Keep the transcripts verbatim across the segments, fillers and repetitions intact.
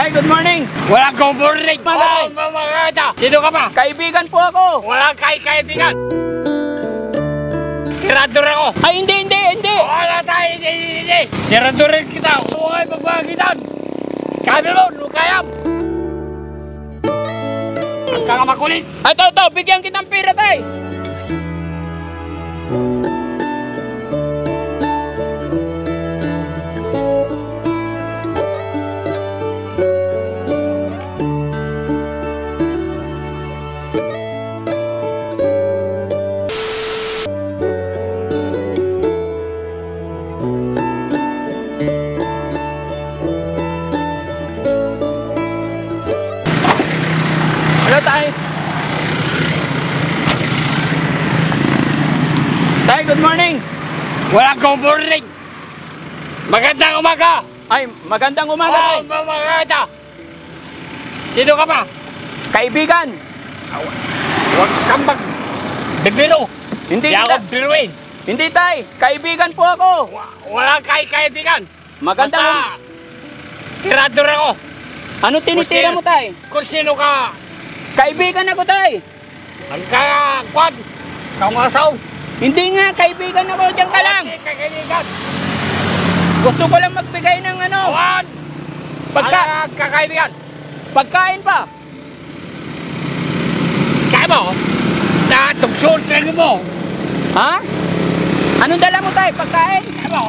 Tay, good morning. Walang good morning. Maganda. Oh, mamaganda. Sino ka ba? Kaibigan po ako. Walang kay kaibigan. Tirador ako. Ay, hindi, hindi, hindi. Wala tayo, hindi, hindi, hindi. Tiradorin kita. Huwag magbagitan. Kami mo, lukayam. Ang kakamakulit. Ay, ito, ito, bigyan kitang pera, tay. Hello, tay. Tay, good morning. Walang good morning. Magandang umaga. Ay, magandang umaga, tay. Oh, mamaganda. Sino ka ba? Kaibigan. Huwag kang mag... Bibiro. Hindi Di kita. ako biruin. Hindi, tay. Kaibigan po ako. Wa- Walang kay kaibigan. Magandang... Basta, tirador ako. Ano tinitira Kung mo, tay? Kung sino ka, Kaibigan ako, tay. ang kakwan, kangasaw. Hindi nga, kaibigan ako. Diyan ka lang. Hindi ka kaibigan. Gusto ko lang magbigay ng ano, Awan. Pagka, Ang kakaibigan. pagkain pa. Kaya mo, natugsun ka mo. Ha? Anong dala mo, tay? Pagkain? Kaya mo,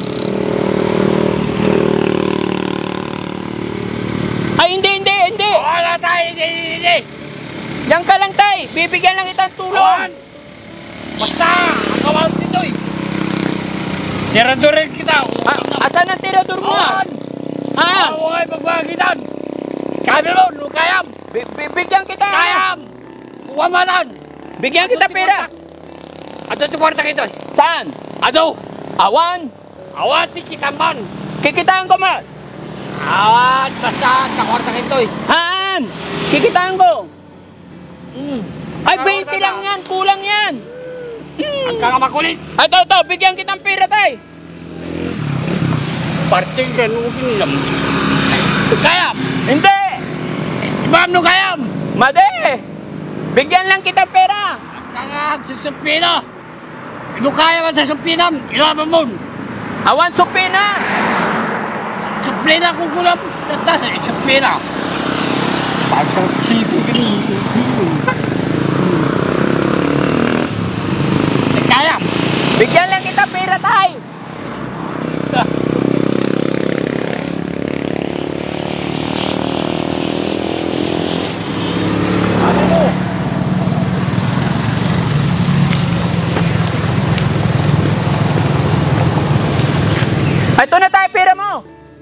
Ay, hindi, hindi, hindi. wala tayo, hindi, hindi, hindi. Diyan ka lang, tay. Bibigyan lang kitang tulong. Awan. Basta, ang kawan sito'y. Tiradorin kita. Ah, asan ang tirador mo? Awan. Ha? Huwag magbagitan. Kami mo, lukayam. Bi- bibigyan kita. Kayam. Kuwamanan. Bigyan kita pera. Ato ito kwarta kito. Saan? Ato. Awan. Awati kita man. Kikitaan ko, ma. Awan, basta kakwarta kito. Haan? Kikitaan ko. Mm. Ay, twenty lang yan. Kulang yan. Ang kakamakulit. Ay, ito, ito. Bigyan kitang pera, tay. Parting ganugin lang. Kayam. Hindi. Ibam no kayam. Made. Bigyan lang kitang pera. Kakag sa supina. Ino kaya man sa supinam. Ilaban mo. Awan supina. Supina kung kulam. Tata sa supina. Pagkak sito ganito. Kayam. Bigyan lang kitang pera, tay. Ito na tayo, pera mo.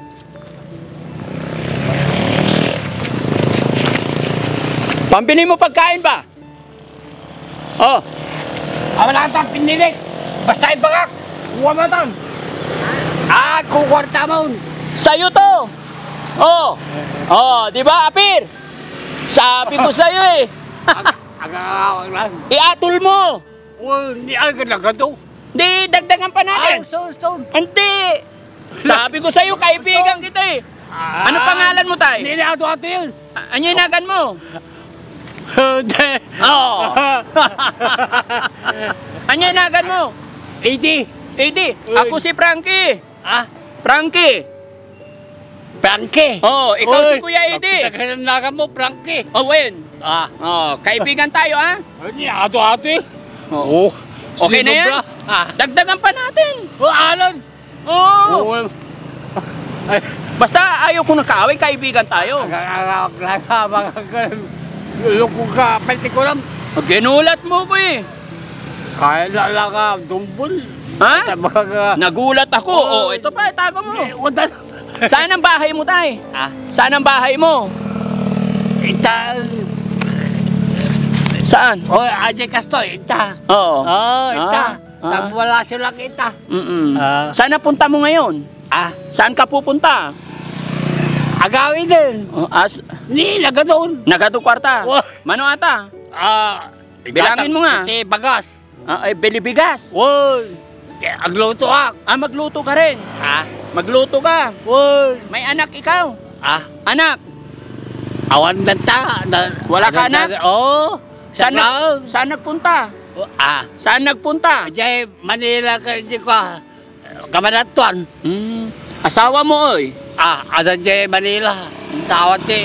Pambili mo pagkain ba? Oh, Wala kang pinilit. Basta ibagak. Huwag mo tan. Ah, kukwarta mo. sa'yo to. Oh. Oh, di ba, Apir? Sabi ko sa'yo eh. Agawag lang. Iatol mo. Uy, hindi agad lang ka to. Di, dagdagan pa natin. Ay, stone, stone. Hindi. Sabi ko sa'yo, kaibigan kita eh. Ano pangalan mo, tay? Hindi na ato-ato yun. A- Ano yung nagan mo? Hindi. Oo. Ano yung nagan mo? eighty. eighty. Ako si Frankie. Ah? Frankie. Frankie. Oh, ikaw si Kuya Eddie. Pagkakasanagan mo, Frankie. Oh, Wen. Ah. Oh, kaibigan tayo, ha? Hindi, ato-ato eh. Oh. Okay na yan? Sinubra. Ah. Dagdagan pa natin. Oh, Alan. Oo. Oh. Ay, Basta ayaw ko nakaaway, kaibigan tayo. agawag lang ka, mga lukong ka, pwede ko lang. Ginulat mo ko eh. Kaya lang ka, dumbol. Ha? Mga... Nagulat ako. Oo. Oh, ito pa, itago mo. Wala. Saan ang bahay mo, tay? Ah? Saan ang bahay mo? Ita. Saan? Oh, Ajay Castoy, ita. Oo. Oh, ita. Ah, ah. Tam wala silang ita. Mm-mm. Ah. Saan na punta mo ngayon? Ah, Saan ka pupunta? agawin din. Oh, as, Ni, laga doon. nagado kwarta. Oh. Mano ata? Ah, Bilangin mo nga. Iti, bagas. Ah, ay, bilibigas. Woy. Agluto ah. Ah, magluto ka rin. Ah, Magluto ka. woy. May anak ikaw. Ah, Anak? Awan benta. Wala ka anak? Oo. Saan, Saan nag, saan nagpunta? Ah, Saan nagpunta? Ajay Manila ka di ko. Kamanatuan. Hmm. Asawa mo, oy. Ah, ada jay Manila. Tawat ti.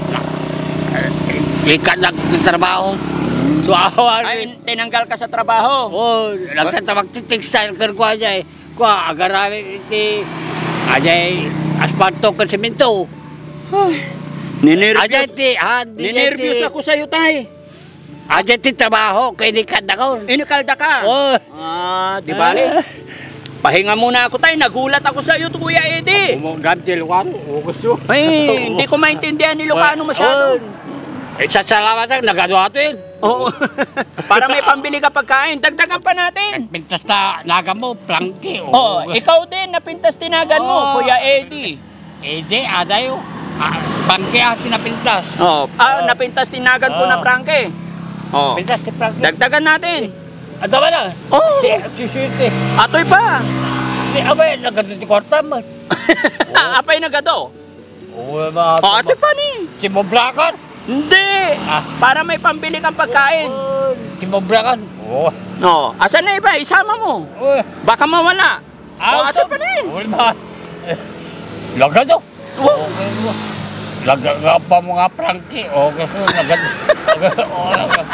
Ikan nagtatrabaho. So awan. Ay, tinanggal ka sa trabaho. Oh, nagtatabag ti textile kan ko ajay. Ko agarami ti ajay asfalto kan semento. Ajay Ninervyos. ti han Ninervyos ako sa'yo, tay. Ajay ti trabaho kay ni kad ako. Inikalda ka. Oh. Ah, di bali. Pahinga muna ako, tay. Nagulat ako sa'yo, Kuya Eddie. Umugam ti Lucano. Gusto. Ay, hindi ko maintindihan ni Lucano masyado. Eh, sa salamat ang nagaduatin. Oo. Para may pambili ka pagkain. Dagdagan pa natin. Pintas na naga mo, plangke. Oo, ikaw din, napintas tinagan mo, Oh. Kuya Eddie. Eh, di, adayo. Ah, plangke ang tinapintas. Oo. Ah, napintas tinagan ko na Oh. prangke. Oo. Pintas si plangke. Dagdagan natin. Ada ba na? Oo. Di, sisiti. Atoy pa. Di, abay, nagaduti kwarta mo. Apay na gado. Oo, mga. O, atoy pa ni. Si Moblakan. Hindi. Ah. Para may pambili kang pagkain. Si Moblakan. Oo. No, asan na iba? Isama mo. Oo. Baka mawala. O, atoy pa ni. Oo, ba? Lagado. Oh. Laga nga pa mga prangke. O, kasi lagad. Oo, lagad.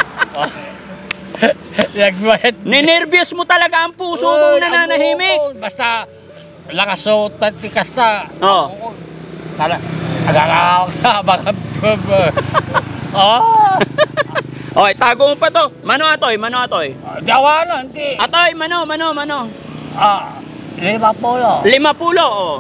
Lagmayat. Ninervyos mo talaga ang puso mong nananahimik. Basta lakasot at tikasta. Oo. Tala. Agagawag na. Baka. Oh. Oy, tago mo pa to. Mano atoy, mano atoy. Jawa na, hindi. Atoy, mano, mano, mano. Ah, lima polo. Lima pulo, oh.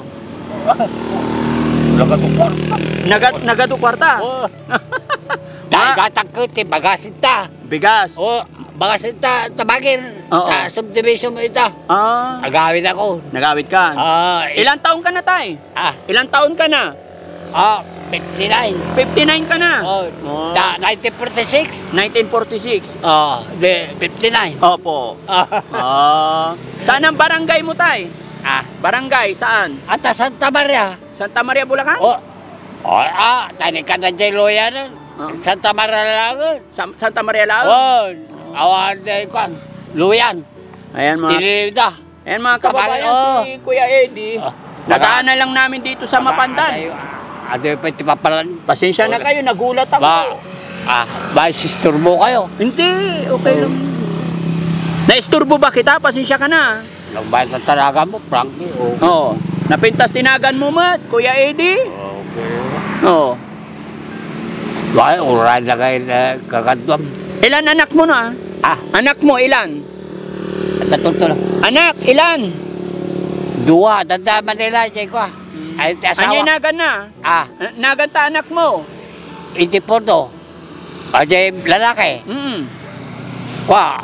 Lagatupor. Nagad, nagado kwarta. Oh. Dahil gatang ko, ti bagasinta. Bigas. Oh, bagasinta, tabagin. Oo. Ta subdivision mo ito. Ah, Agawin ako. nagawit ka. Ah, Ilang taon ka na, tay? Ah, Ilang taon ka na? ah, fifty-nine. fifty-nine ka na. Oh, Oh. da, nineteen forty-six. nineteen forty-six. Oh, de, fifty-nine. Opo. Ah, Ah, saan ang barangay mo, tay? ah, Barangay, saan? ata Santa Maria. Santa Maria, Bulacan? Oh, oh, ah, tani ka na dyan loyan. Oh. Santa Maria lang. Sa- Santa Maria Lao? Oh, awan na kwan. Luyan. Ayan mga, Dilida. ayan mga kababayan, Oh. si Kuya Eddie. Oh. Nadaanan lang namin dito sa Mapandan. Ano yung pwede papalan? Pasensya na kayo, nagulat ako. Ba, ah, ba, sister mo kayo? Hindi, okay lang. Naisturbo ba kita? Pasensya ka na. Nagbayad ng talaga mo, Frankie. Oh. Oo. Napintas tinagan mo, Mat, Kuya Eddie. Okay. Oo. Bakit, uray na kayo na kakadwam. Ilan anak mo na? Ah, Anak mo, ilan? natuto lang. Anak, ilan? Dua, tanda Manila, dyan ko. Ay, ti Anya asawa. nagan na? Ah, Na- Nagan ta anak mo? eighty-four to. Ah, dyan lalaki. Mm. Kwa.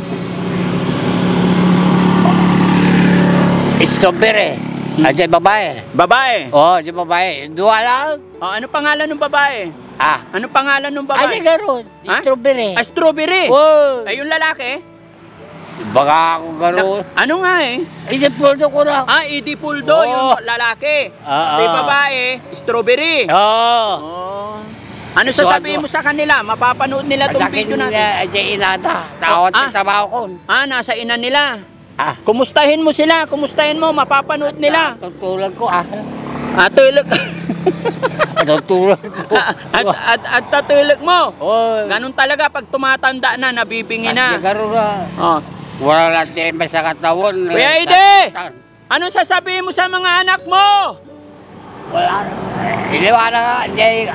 Strawberry. Ah, dyan babae. Babae. Oh, dyan babae. Dua lang. Oh, ano pangalan ng babae? Ah, Ano pangalan ng ay, babae? garon. Ha? Strawberry. Ah, strawberry. Oh, Ay, yung lalaki? baka ako garon. Na- ano nga eh? eighty-four to ko na. Ah, Edie Puldo, Oh. yung lalaki. Ah, May ah. babae, strawberry. Oh. Oh. Ano So, sasabihin ano? mo sa kanila? Mapapanood nila tong video natin. Dyan inata. Tawad Oh, ah. sa trabaho ko. Ah, nasa ina nila. Ah. Kumustahin mo sila, kumustahin mo, mapapanood nila. Tutulog ko ah. Ah, tulog. Tutulog ko. at, at, at tatulog mo. Oh. Ganun talaga pag tumatanda na, nabibingi Kasi na. garon na. Oh. Wala natin sa katawan. Kuya Ide! Anong sasabihin mo sa mga anak mo? Wala. Iliwana nga. Dyan.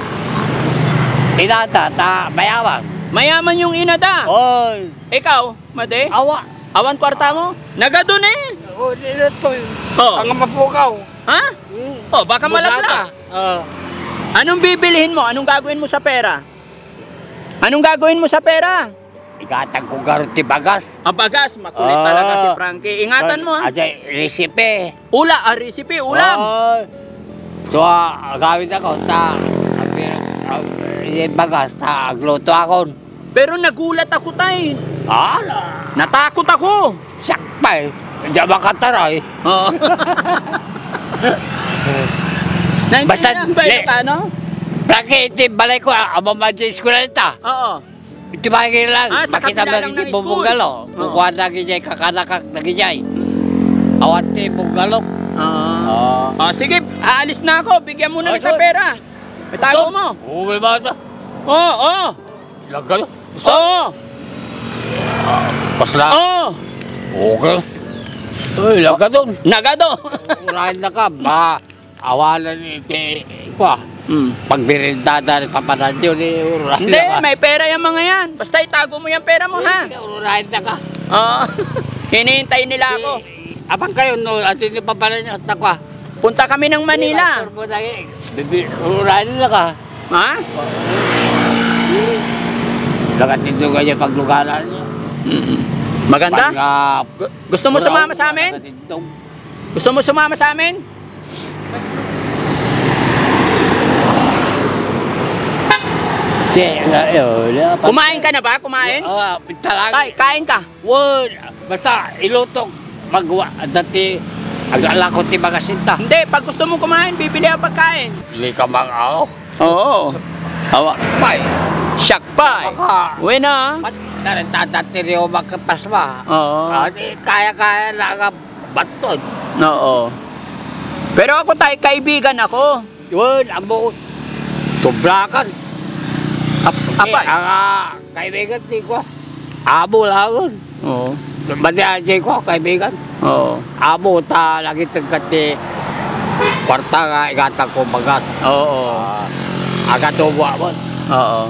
Inata. Ta. Mayawang. Mayaman yung inada. Oh. Ikaw, Made? Awa. Awan kwarta mo? Nagado na eh. Oh, dito to. Oh. Ang mapukaw. Ha? Oh, baka malaglag. Oh. Anong bibilihin mo? Anong gagawin mo sa pera? Anong gagawin mo sa pera? Ikatang ko garon ti bagas. Ang bagas, makulit Ah. talaga si Frankie. Ingatan mo ha. Aja resipe. Ula, ah, recipe, ulam. Oh. So, ah, gawin ako. Ta. Yung bagas. Ta. Agluto ako. Pero nagulat ako tay. Ala. Natakot ako. Sakpay. Diyan makataray. Oo. Basta, Naintindihan ba le- ito ka, no? Prangke, iti balay ko, amo man sa eskwela nita. Oo. Iti bakit lang, Ah, sa makita kabila mo lang iti ng bubugalo. school. Bukuha na gijay, kakanakak na gijay. Awat ti bugalok. Ah. Oh, sige, aalis na ako. Bigyan mo na Oh, kita sure. pera. Itago mo. Okay ba ito? Oo, oo. Lagalo. Oo. Pasla. Oo. Okay. Uy, lagado. Nagado. Urahin na ka, ba, awalan ni iti, kwa, Hmm. pagbirindada ni papanadyo ni urahin Hindi, na ka. may pera yung mga yan. Basta itago mo yung pera mo, ha? Urahin na ka. Oo. Hinihintay nila ako. Abang kayo, no, atin ni papanadyo, takwa. Punta kami ng Manila. Urahin na ka. Ha? Lagat nito kanya paglugaran niya. Mm-mm. Maganda? Pag, Gu- Gusto mo sumama sa amin? Gusto mo sumama sa amin? Si, ayun. Kumain ka na ba? Kumain? Oo, talaga. Tay, kain ka. Word, basta ilutok. Magwa, dati, agala ko ti mga sinta. Hindi, pag gusto mo kumain, bibili ang pagkain. Hindi ka mga ako. Oo. Hawa. May, Siyak pa eh. baka, Uwi na. mat, narintatatiriyo magkapasma. Oo. Ah, di, kaya-kaya na nga baton. Oo. Pero ako tayo, kaibigan ako. Yun, amo, sobrakan. Ap apa? Eh, ang ah, kaibigan ti ko, amo lang. Oo. Madiyan ko, kaibigan. Oo. Amo ta, lagi tagkati, kwarta nga, igatang ko bagat. Oo. Uh, agatuwa mo. Oo.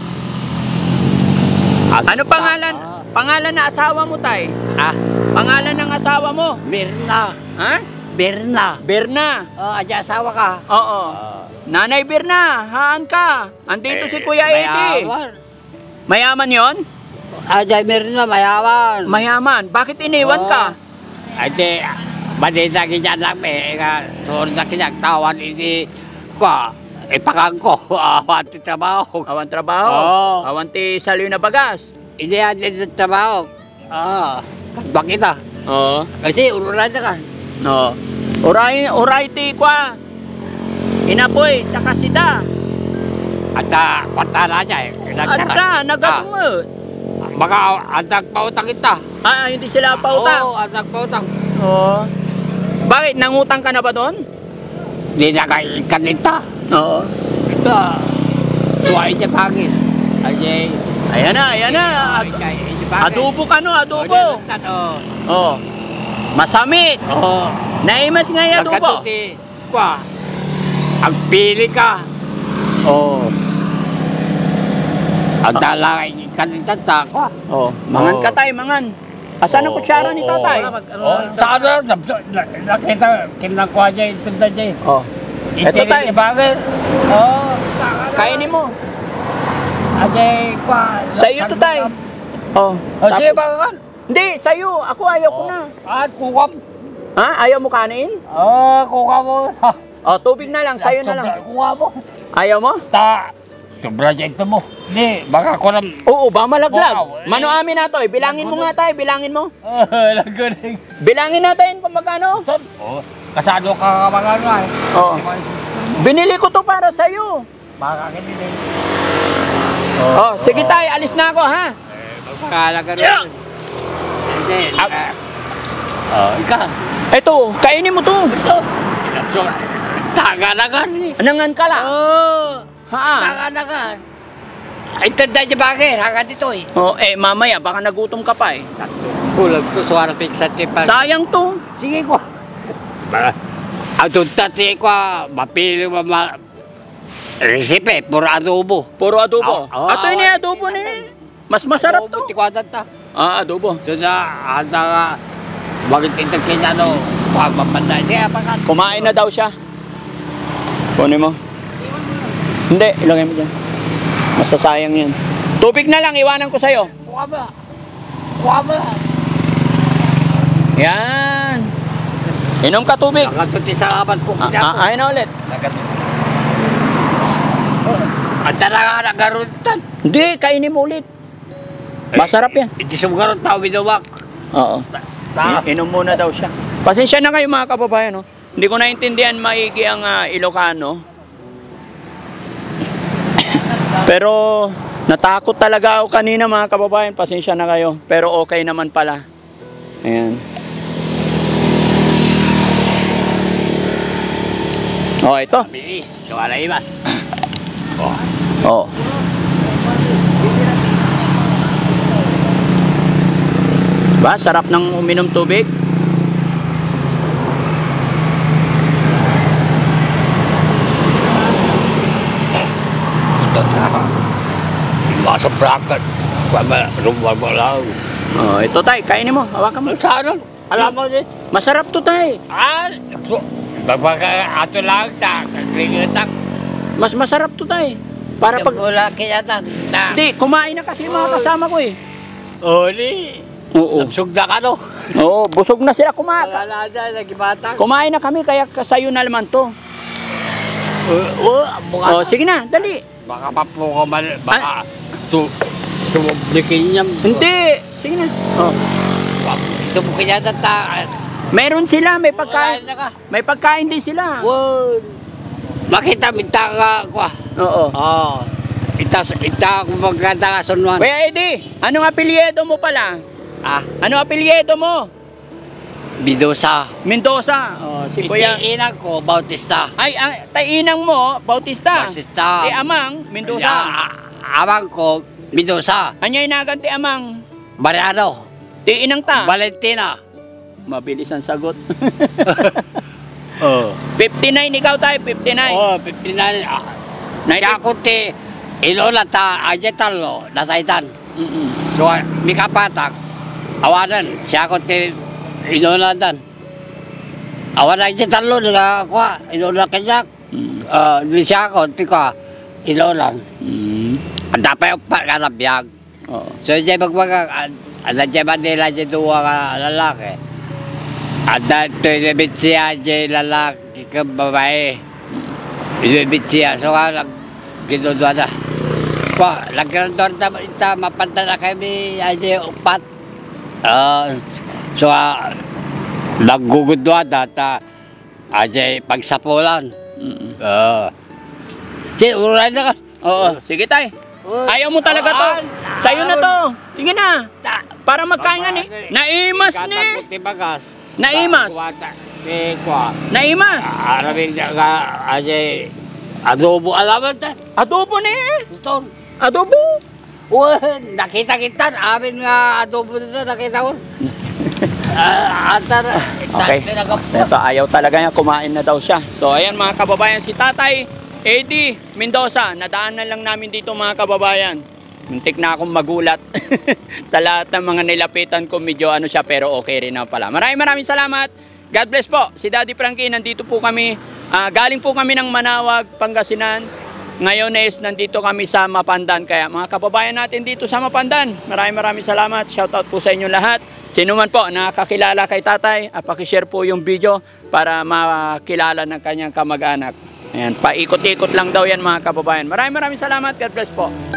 Ano pangalan? Pangalan na asawa mo, tay? Ah, Pangalan ng asawa mo? Berna. Ha? Berna. Berna. Oh, adya asawa ka. Oo. Nanay Berna, haan ka. Andito si Kuya Eddie. Mayaman. Mayaman yon? Adya Berna, mayaman. Mayaman. Bakit iniwan Oo. ka? Ade, badita kinyan lang may nga, noon na kinyan, tawan ini, kwa, ipakang ko, awan ti trabaho. Awan trabaho. Oo. Awan ti saliw na bagas. Hindi yan din trabaho. Ah, kadbang kita. Oo. Kasi urulan na ka. No. Oray, oray ti kwa. Inapoy, tsaka sida. At uh, kwarta na niya eh. At ka, nagadungot. Baka andag pautang kita. Ah, hindi sila pautang. Oo, andag pautang. Oo. Bakit? Nangutang ka na ba doon? Hindi na kayo kanita. Oo. Ito, tuwai niya pangin. Ajay. Ayan na, ayan na. Ad- adobo ka no, adobo. Oo. Oo. Masamit. Oo. Naimas nga yung adobo. Nagkatuti. Kwa, ang pili ka. Oo. Ang dalangay kanita ta, kwa. Oo. Mangan Oo. ka tay, mangan. Asan ang kutsara ni tatay? Oh, saan na? Nakita, kinakwa niya yung tunda niya. Oh. Ito tay. Bakit? Oo. Kainin mo. Ajay, kwa. Sa iyo to tay. Oh. O, sige ba ka? Hindi, sa'yo. Ako ayaw ko na. At kuka mo. Ha? Ayaw mo kanin? Oo, kuka mo. Oh, tubig na lang. Sa'yo na lang. Kuka mo. Ayaw mo? Ta. Sobra dyan ito mo. Hindi, baka ko lang. Oo, ba malaglag. Wow, eh. Mano amin na to eh. Bilangin mo nga tayo. Bilangin mo. Oo, lagunin. Bilangin natin kung magkano. Oo, kasado ka ka mga ano eh. Oo. Binili ko to para sa'yo. Baka kinili. Oh, sige tayo. Alis na ako ha. Kala ka rin. Yeah. Hindi. Oo, ikaw. Ito, kainin mo to. Ito. So, taga-lagan eh. Nangan ka lang. Oo. Ha? Taga-lagan. Ay, tanda niya bakit? Haka dito eh. Oh, eh mamaya baka nagutom ka pa eh. Kulag ko suara sa tipan. Sayang to. Sige ko. Ba? Ang tuntati ko, mapili mo ma... Resipe, puro adobo. Puro adobo. Oo, oo, Ato ini oo. adobo ni. Mas masarap to. Adobo, tikwadan ta. Ah, adobo. So sa, anda nga, bakit ito kinano, huwag mapanda siya, bakat. Kumain na daw siya. Kunin mo. Hindi, ilagay mo dyan. Masasayang yan. Tubig na lang, iwanan ko sa'yo. Kuha mo na. Kuha mo na. Yan. Inom ka tubig. Nakatuti sa abat ko. Ah, ah, ayun na ulit. Ang talaga nagarutan. Hindi, kainin mo ulit. Masarap yan. Hindi sumagarot tao binuwak. Oo. Ta. I- Inom muna daw siya. Pasensya na kayo mga kababayan. No? Hindi ko naintindihan maigi ang ah, Ilocano. Pero natakot talaga ako kanina mga kababayan. Pasensya na kayo. Pero okay naman pala. Ayan. Oh, ito. Bilis. So, alay mas. Oh. Ba, sarap ng uminom tubig. Ito na. Masa bracket. Rumbar mo lang. Oh, ito tay, kainin mo. Hawakan mo. Saan? Alam mo din. Masarap to tay. Ah, babaga ato lang ta, kagringetak. Mas masarap to tay. Para pag wala kaya ta. Na. Hindi, kumain na kasi mga kasama ko eh. Oli. Oo. Sugda ka no. Oo, busog na sila kumain. Wala na nagibata. Kumain na kami kaya sayo na naman to. Oo, buka. Oh, sige na, dali. Baka pa po ko mal baka tu tumublikin niya. Hindi, sige na. Oh. Ito mo kaya ta. Meron sila, may pagkain. Wala na ka. May pagkain din sila. Wow. Makita minta ka kwa. Oo. Oh. Ita ita kung maganda ka sunwan. Kuya Eddie, anong apelyido mo pala? Ah, Anong apelyido mo? Bidosa. Mendoza. Oh, si Kuya. Ina ko Bautista. Ay, ang tainang mo, Bautista. Bautista. Ti Amang, Mendoza. Ya, abang ko Bidosa. Anyay nagan ti Amang. Mariano. Ti inang ta. Valentina. Mabilis ang sagot. Oh. fifty-nine ikaw tayo, fifty-nine. Oh, fifty-nine. Siya ko ti Ilola ta ajetalo nataitan. Mm-mm. So, mikapatak. Awanan. Siya ko ti Ilola dan. Awanan ajetalo na kwa. Ilola kanyak. Mm. Uh, di siya ko ti kwa. Ilola. Mm. Dapat pa ka biyag. Oo. So, siya magbaga. Ada siya nila siya dua ka lalaki. Ada ito ilibit siya siya lalaki ka babae. Ilibit siya. So, lang ginudwa na. Kwa, lagyan doon ita mapanta na kami aja upat. Uh, so, uh, naggugudwa na ta aja pagsapulan. Mm-mm. Uh, si, uray na ka. Oo, sige tay. Ayaw mo talaga to. Sa'yo na to. Sige na. Para magkain nga ni. Naimas ni. Kataputi bagas. Naimas. Eh, kwa. Naimas. Araming ka aja adobo alaman ta. Adobo ni. Ito. Adobo. Uy, nakita kita, amin nga adobo nito, nakita ko. Ah, atar, Okay. Ito, ayaw talaga niya. Kumain na daw siya. So, ayan mga kababayan. Si Tatay Eddie Mendoza. Nadaanan lang namin dito mga kababayan. Muntik na akong magulat. Sa lahat ng mga nilapitan ko, medyo ano siya, pero okay rin na pala. Maraming maraming salamat. God bless po. Si Daddy Frankie, nandito po kami. Ah, galing po kami ng Manawag, Pangasinan. Ngayon is nandito kami sa Mapandan. Kaya mga kababayan natin dito sa Mapandan, maraming maraming salamat. Shoutout po sa inyo lahat. Sino man po nakakilala kay Tatay, ah, pakishare po yung video para makilala ng kanyang kamag-anak. Ayan, paikot-ikot lang daw yan mga kababayan. Maraming maraming salamat. God bless po.